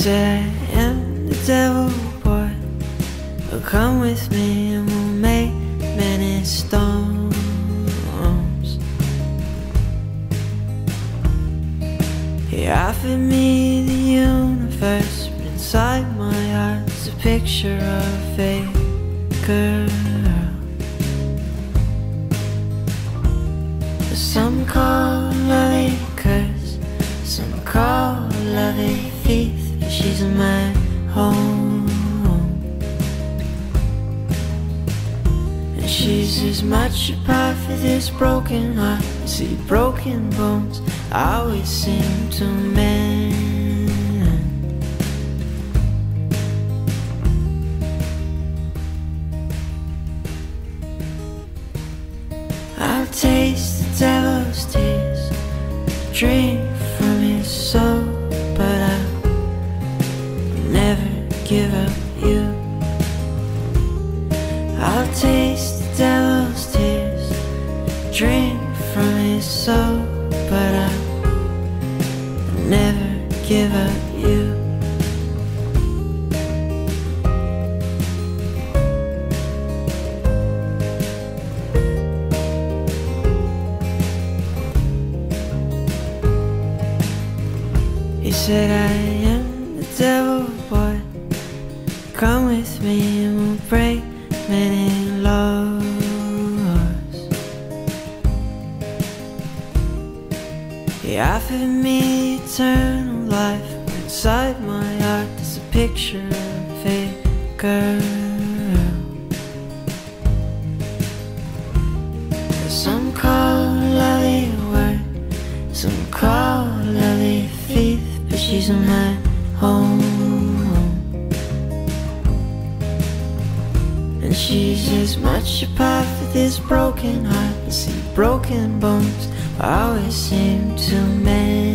said I am the devil, boy. Well, come with me and we'll make many storms. He offered me the universe, but inside my heart's a picture of a girl. Some call love a curse, some call love a thief, but she's in my home. And she's as much a part for this broken heart. See, broken bones always seem to mend. I'll taste the devil's tears, drink from his soul, but I'll never give up you. I'll taste the devil's tears, drink from his soul, but I'll never give up you. He said I am the devil, boy. Come with me and we'll break many laws. He offered me eternal life, but inside my heart there's a picture of a girl. Some call love a word, some call love a thief, but she's in my home. And she's as much a part for this broken heart. You see, broken bones always seem to mend.